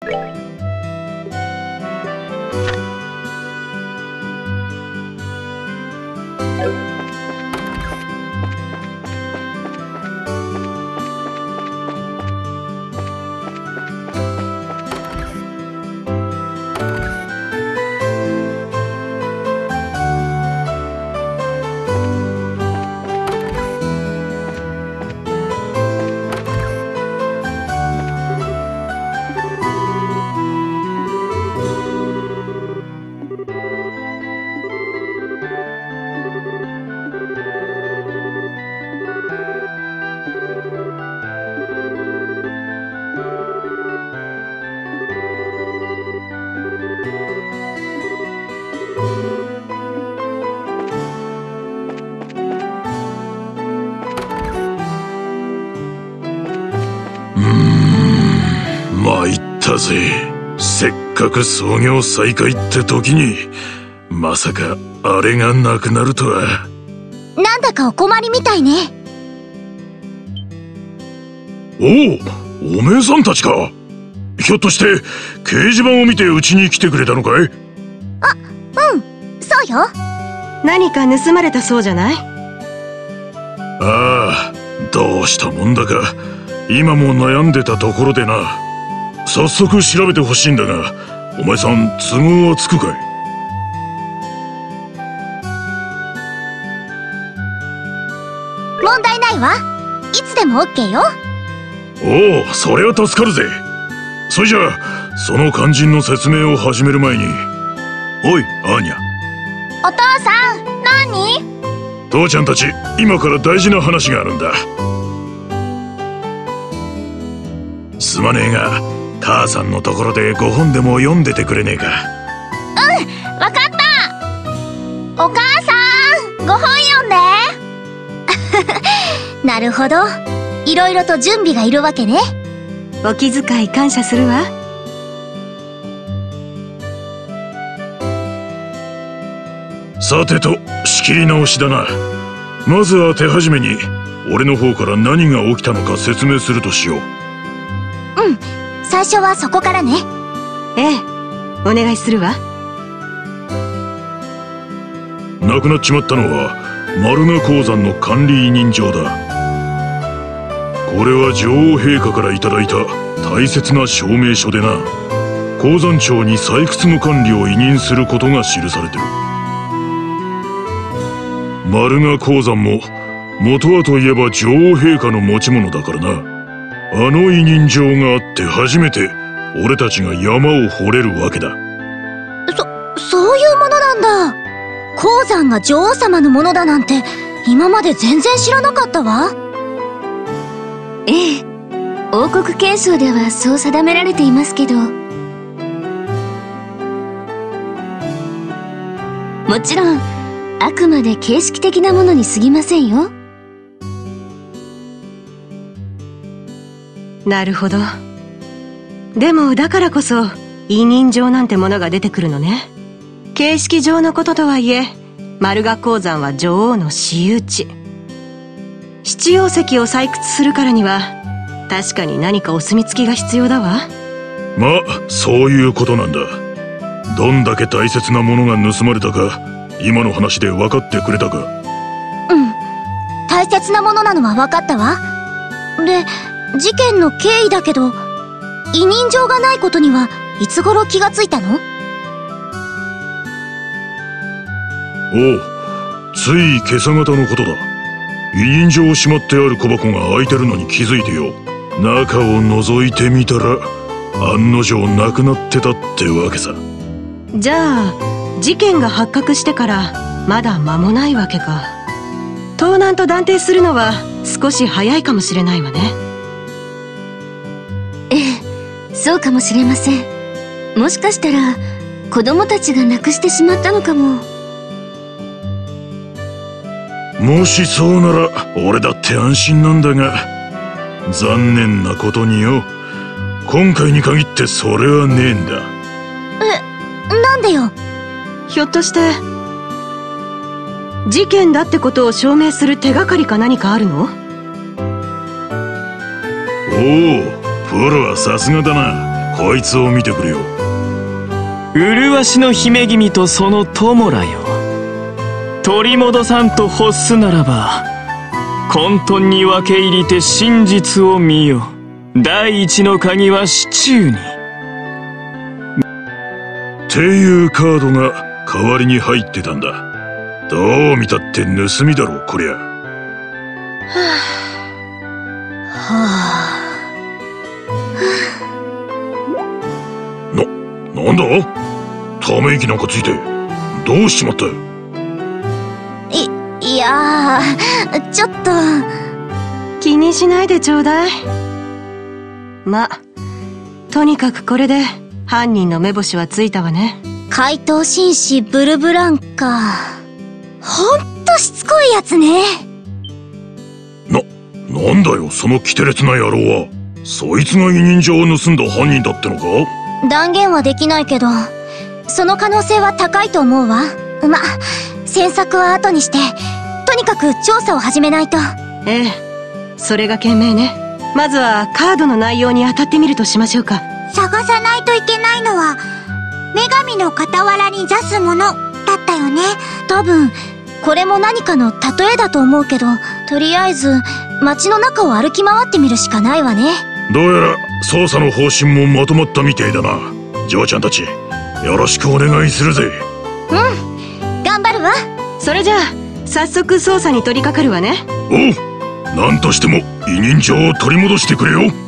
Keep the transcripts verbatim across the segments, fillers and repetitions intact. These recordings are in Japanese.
参ったぜ。せっかく操業再開って時にまさかあれがなくなるとは。 なんだかお困りみたいね。 おお、おめえさんたちか。ひょっとして掲示板を見てうちに来てくれたのかい？ あ、うん、そうよ。 何か盗まれたそうじゃない？ ああ、どうしたもんだか今も悩んでたところでな。早速調べてほしいんだが、お前さん都合はつくかい？ 問題ないわ。いつでも オーケー よ。 おお、それは助かるぜ。それじゃあその肝心の説明を始める前に。おいアーニャ。 お父さん、何？ 父ちゃんたち今から大事な話があるんだ。すまねえが母さんのところでごほんでも読んでてくれねえか？ うん、わかった。お母さん、ごほん読んで。なるほど、いろいろと準備がいるわけね。 お気遣い感謝するわ。 さてと仕切り直しだな。まずは手始めに俺の方から何が起きたのか説明するとしよう。 うん、最初はそこからね。 ええ、お願いするわ。 亡くなっちまったのは丸名鉱山の管理委任状だ。これは女王陛下からいただいた大切な証明書でな。鉱山庁に採掘の管理を委任することが記されてる。丸名鉱山も元はといえば女王陛下の持ち物だからな。あの委任状があって初めて俺たちが山を掘れるわけだ。 そ、そういうものなんだ。鉱山が女王様のものだなんて今まで全然知らなかったわ。 ええ、王国憲章ではそう定められていますけど、もちろんあくまで形式的なものに過ぎませんよ。 なるほど。でもだからこそ委任状なんてものが出てくるのね。形式上のこととはいえ、丸雅鉱山は女王の私有地。七曜石を採掘するからには確かに何かお墨付きが必要だわ。 まあそういうことなんだ。どんだけ大切なものが盗まれたか今の話で分かってくれたか？ うん、大切なものなのは分かったわ。で、事件の経緯だけど、委任状がないことにはいつ頃気がついたの？ おう、つい今朝方のことだ。委任状をしまってある小箱が開いてるのに気づいてよ。中を覗いてみたら案の定なくなってたってわけさ。 じゃあ事件が発覚してからまだ間もないわけか。盗難と断定するのは少し早いかもしれないわね。 ええ、そうかもしれません。もしかしたら子供たちがなくしてしまったのかも。 もしそうなら俺だって安心なんだが、残念なことによ、今回に限ってそれはねえんだ。 え、なんでよ。 ひょっとして事件だってことを証明する手がかりか何かあるの？ おお、プロはさすがだな。 こいつを見てくれよ。 麗しの姫君とその友らよ、取り戻さんと欲すならば混沌に分け入りて真実を見よ。第一の鍵は市中に。 っていうカードが代わりに入ってたんだ。どう見たって盗みだろこりゃ。 はあ。 な、なんだ？ため息なんかついてどうしちまった？ い、いやー、ちょっと。 気にしないでちょうだい。ま、とにかくこれで犯人の目星はついたわね。 怪盗紳士ブルブランか。ほんとしつこいやつね。 な、なんだよそのキテレツな野郎は。そいつが委任状を盗んだ犯人だってのか？ 断言はできないけど、その可能性は高いと思うわ。ま、詮索は後にして、とにかく調査を始めないと。 ええ、それが賢明ね。まずはカードの内容に当たってみるとしましょうか。 探さないといけないのは、女神の傍らに座すものだったよね。 多分、これも何かの例えだと思うけど、とりあえず、街の中を歩き回ってみるしかないわね。 どうやら捜査の方針もまとまったみてえだな。嬢ちゃんたち、よろしくお願いするぜ。 うん、頑張るわ。 それじゃあ早速捜査に取り掛かるわね。 おう、何としても委任状を取り戻してくれよ。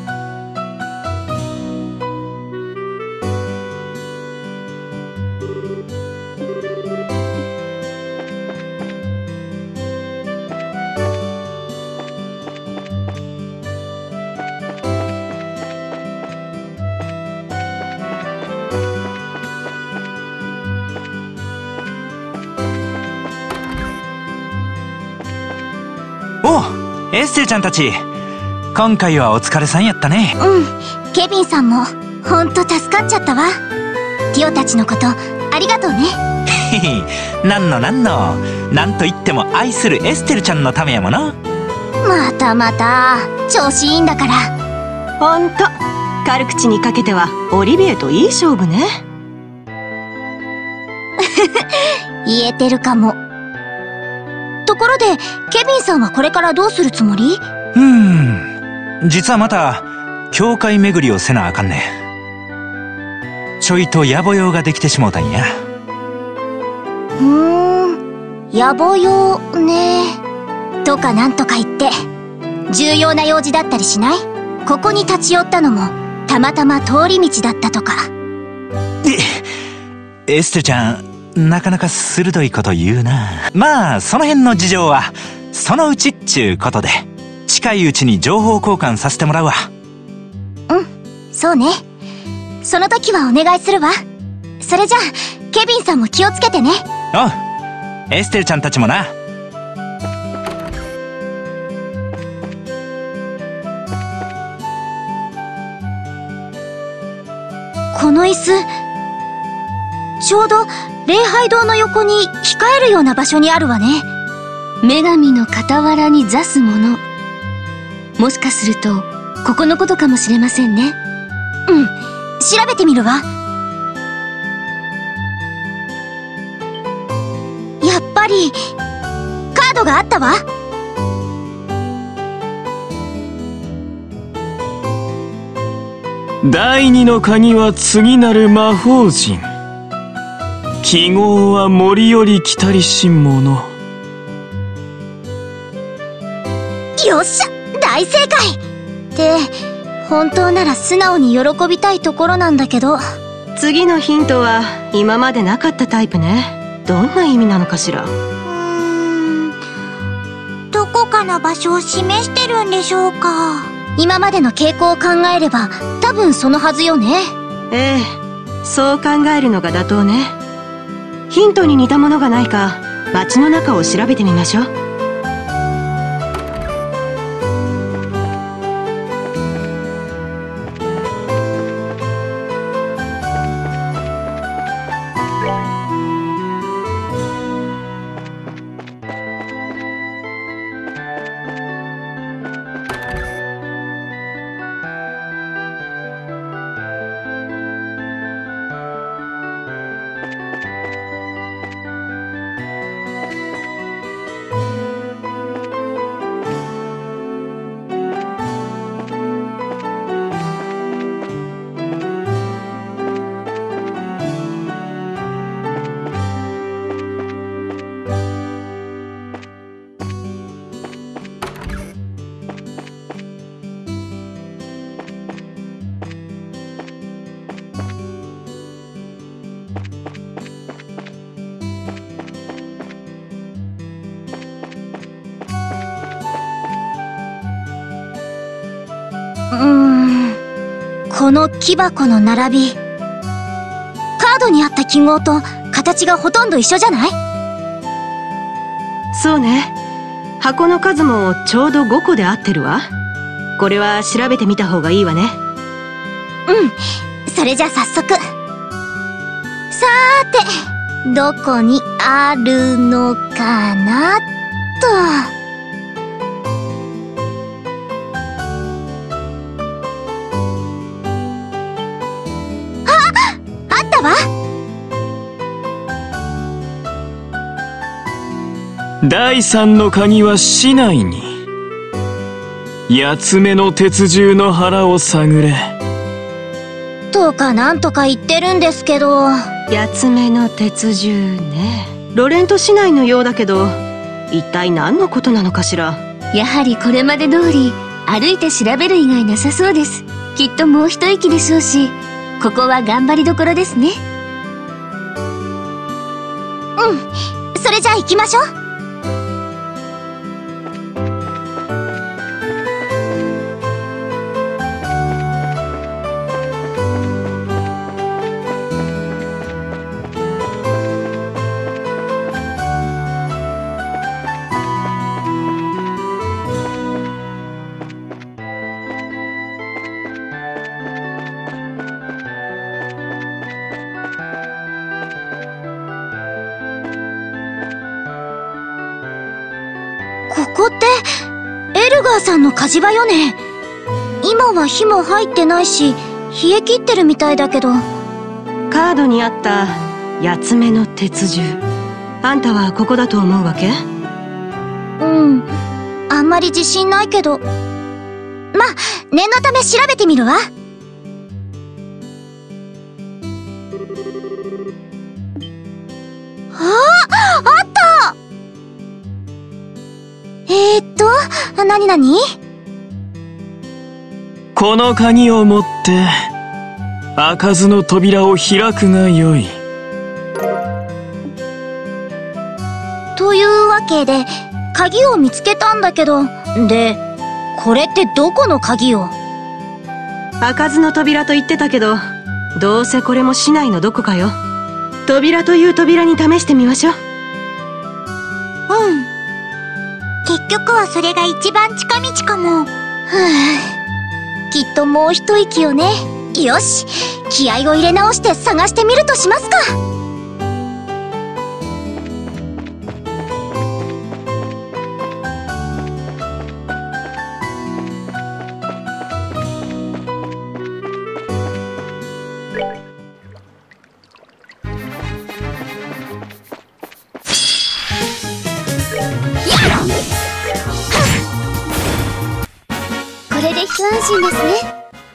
おう、エステルちゃんたち、今回はお疲れさんやったね。 うん、ケビンさんもほんと助かっちゃったわ。ティオたちのことありがとうね。 なんのなんの、なんといっても愛するエステルちゃんのためやもの。 またまた調子いいんだから。 ほんと軽口にかけてはオリビエといい勝負ね。 言えてるかも。ところでケビンさんはこれからどうするつもり？ うーん、実はまた教会巡りをせなあかんねん。ちょいと野暮用ができてしもうたんや。 ふーん、野暮用ね。とかなんとか言って重要な用事だったりしない？ここに立ち寄ったのもたまたま通り道だったとか。 え、エステルちゃん、なかなか鋭いこと言うな。まあその辺の事情はそのうちっちゅうことで、近いうちに情報交換させてもらうわ。 うん、そうね。その時はお願いするわ。それじゃあケビンさんも気をつけてね。 おう、エステルちゃんたちもな。 この椅子、ちょうど礼拝堂の横に控えるような場所にあるわね。 女神の傍らに座すもの。もしかするとここのことかもしれませんね。 うん、調べてみるわ。やっぱりカードがあったわ。 第二の鍵は次なる魔法陣。記号は森より来たりし者。 よっしゃ、大正解って本当なら素直に喜びたいところなんだけど。 次のヒントは今までなかったタイプね。どんな意味なのかしら。 うーん、どこかの場所を示してるんでしょうか。 今までの傾向を考えれば多分そのはずよね。 ええ、そう考えるのが妥当ね。ヒントに似たものがないか街の中を調べてみましょう。 この木箱の並び、カードにあった記号と形がほとんど一緒じゃない？ そうね。箱の数もちょうどごこで合ってるわ。これは調べてみた方がいいわね。 うん、それじゃ早速。さーて、どこにあるのかなっと。あったわ。 第三の鍵は市内に。八つ目の鉄銃の腹を探れ。 とかなんとか言ってるんですけど。 八つ目の鉄銃ね。ロレント市内のようだけど、一体何のことなのかしら。 やはりこれまで通り歩いて調べる以外なさそうです。きっともう一息でしょうし、ここは頑張りどころですね。 うん、それじゃあ行きましょう。ここってエルガーさんの火事場よね。今は火も入ってないし冷え切ってるみたいだけど。 カードにあった八つ目の鉄銃、あんたはここだと思うわけ？ うん、あんまり自信ないけど、まあ念のため調べてみるわ。ああ、あった。えーっと、なになに？ この鍵を持って開かずの扉を開くがよい。 というわけで鍵を見つけたんだけど、でこれってどこの鍵よ？ 開かずの扉と言ってたけど、どうせこれも市内のどこかよ。扉という扉に試してみましょう。 うん。結局はそれが一番近道かも。 ふぅ、きっともう一息よね。よし、気合を入れ直して探してみるとしますか。 これで一安心ですね。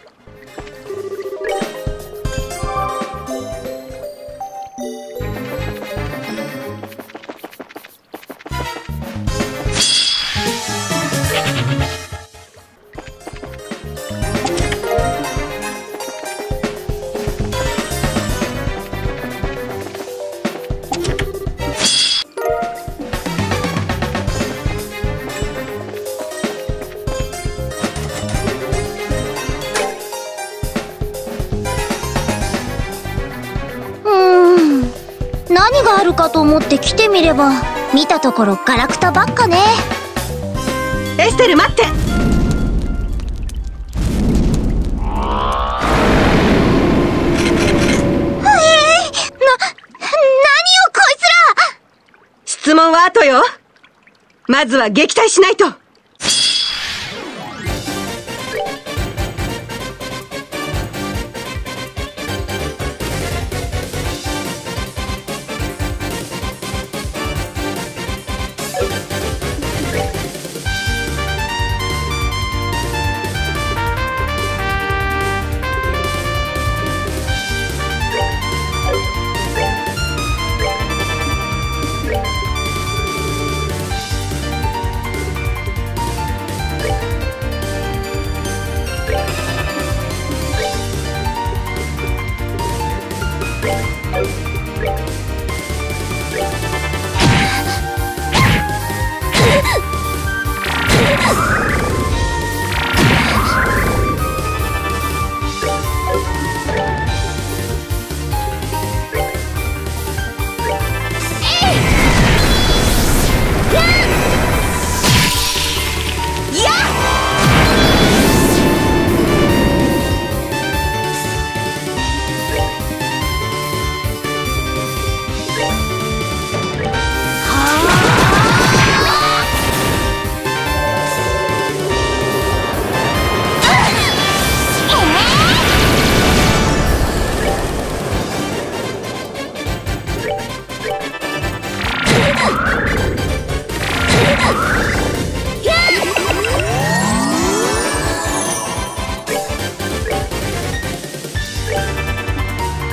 何があるかと思って来てみれば、見たところガラクタばっかね。 エステル待って。 えー、な、何よこいつら。 質問は後よ。まずは撃退しないと。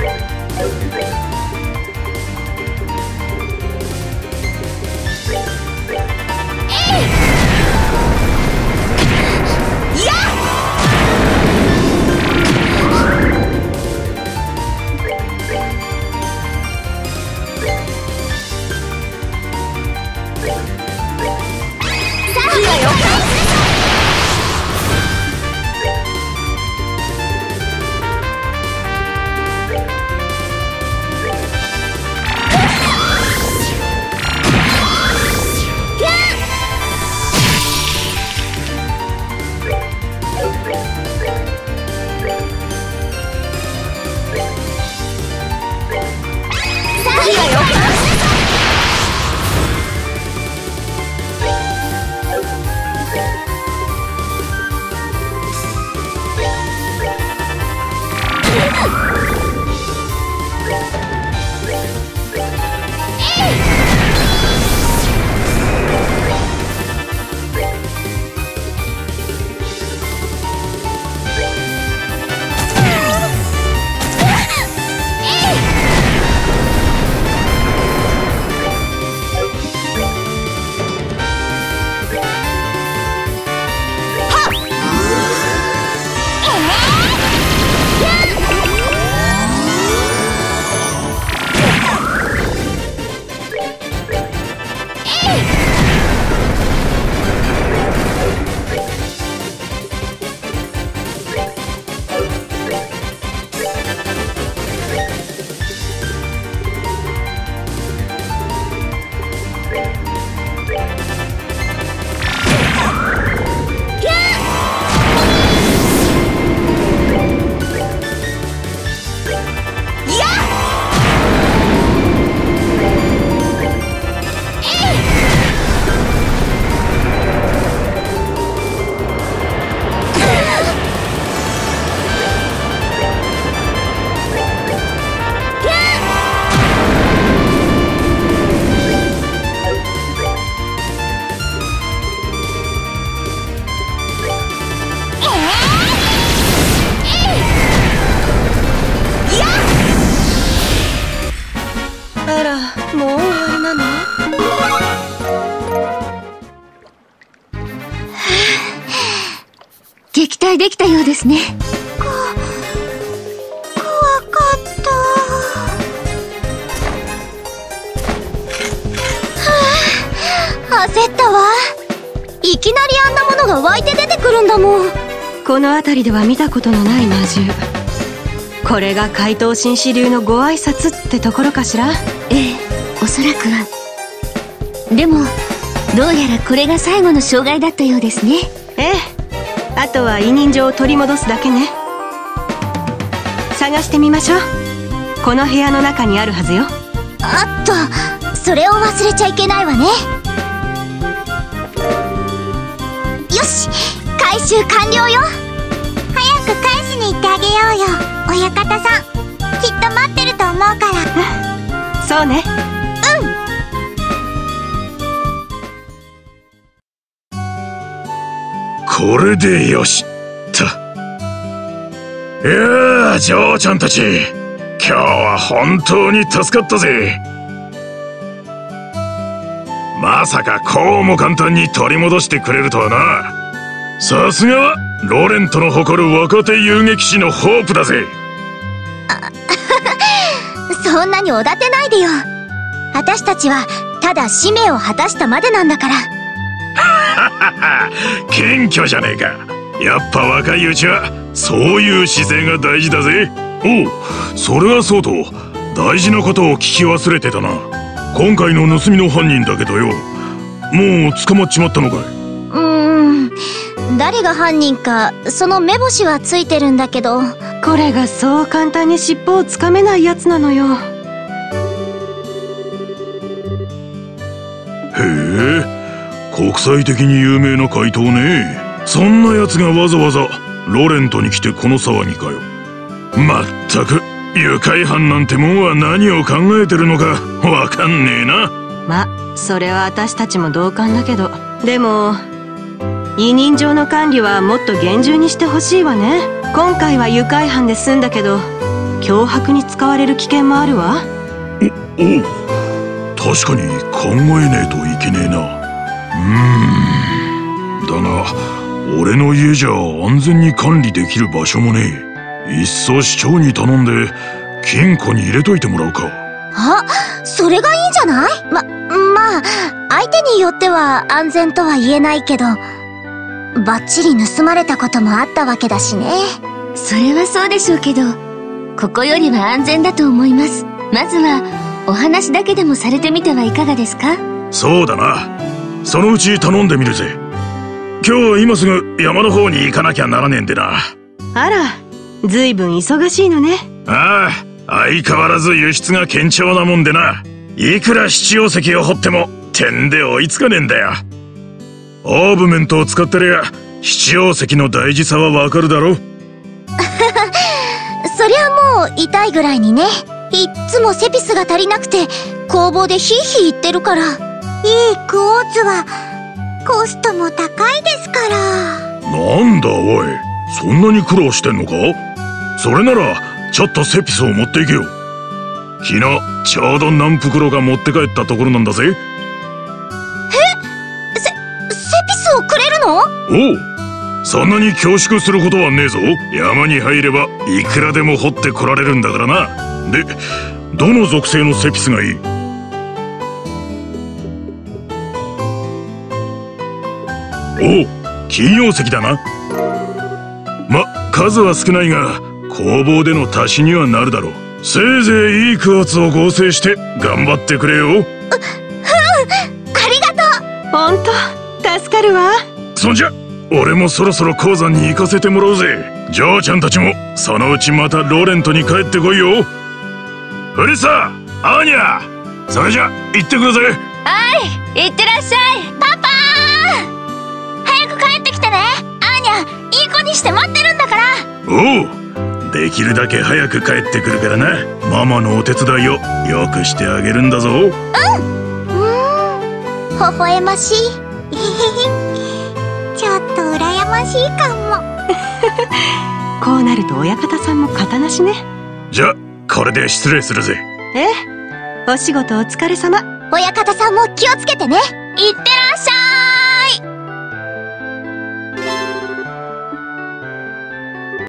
撃退できたようですね。 こ、怖かった。 はあ、焦ったわ。いきなりあんなものが湧いて出てくるんだもん。 この辺りでは見たことのない魔獣。これが怪盗紳士流のご挨拶ってところかしら。 ええ、おそらくは。でもどうやらこれが最後の障害だったようですね。 ええ、あとは委任状を取り戻すだけね。探してみましょう。この部屋の中にあるはずよ。 あっと、それを忘れちゃいけないわね。よし、回収完了よ。 早く返しに行ってあげようよ、親方さん。きっと待ってると思うから。 そうね。 これでよしと。いやあ、嬢ちゃんたち、今日は本当に助かったぜ。まさかこうも簡単に取り戻してくれるとはな。さすがはロレントの誇る若手遊撃士のホープだぜ。 そんなにおだてないでよ。私たちはただ使命を果たしたまでなんだから。 謙虚じゃねえか。やっぱ若いうちはそういう姿勢が大事だぜ。おう、それはそうと大事なことを聞き忘れてたな。今回の盗みの犯人だけどよ、もう捕まっちまったのかい？ うーん、誰が犯人かその目星はついてるんだけど。 これがそう簡単に尻尾をつかめないやつなのよ。 へえ、国際的に有名な怪盗ね。そんなやつがわざわざロレントに来てこの騒ぎかよ。まったく愉快犯なんてもんは何を考えてるのかわかんねえな。 ま、それは私たちも同感だけど、でも委任状の管理はもっと厳重にしてほしいわね。今回は愉快犯で済んだけど、 脅迫に使われる危険もあるわ。 おおう、確かに考えねえといけねえな。うーんだが俺の家じゃ安全に管理できる場所もねえ。いっそ市長に頼んで金庫に入れといてもらうか。 あ、それがいいんじゃない？ま、まあ相手によっては安全とは言えないけど、バッチリ盗まれたこともあったわけだしね。 それはそうでしょうけど、ここよりは安全だと思います。まずはお話だけでもされてみてはいかがですか？ そうだな、そのうち頼んでみるぜ。今日今すぐ山の方に行かなきゃならねえんでな。 あら、ずいぶん忙しいのね。 ああ、相変わらず輸出が堅調なもんでな。いくら七曜石を掘っても点で追いつかねえんだよ。オーブメントを使ってりゃ七曜石の大事さはわかるだろ。 そりゃもう痛いぐらいにね。いっつもセピスが足りなくて工房でヒーヒー言ってるから。 いいクォーツはコストも高いですから。 なんだおい、そんなに苦労してんのか？それならちょっとセピスを持っていけよ。昨日ちょうど何袋か持って帰ったところなんだぜ。 え？セ、セピスをくれるの？ おう、そんなに恐縮することはねえぞ。山に入ればいくらでも掘ってこられるんだからな。で、どの属性のセピスがいい？おう、金曜石だな。ま、数は少ないが工房での足しにはなるだろう。せいぜいいいクォーツを合成して頑張ってくれよ。う、うん、ありがとう。 ほんと助かるわ。 そんじゃ俺もそろそろ鉱山に行かせてもらうぜ。ジョーちゃんたちもそのうちまたローレントに帰ってこいよ。フリサ、アーニャ、それじゃ行ってくるぜ。 はい、行ってらっしゃい。 パパー、早く帰ってきてね。アーニャ、いい子にして待ってるんだから。 おう、できるだけ早く帰ってくるからな。ママのお手伝いをよくしてあげるんだぞ。うん。 うーん、微笑ましい。 ちょっと羨ましいかも。 こうなると親方さんも型なしね。 じゃ、これで失礼するぜ。 ええ、お仕事お疲れ様。 親方さんも気をつけてね。いってらっしゃい。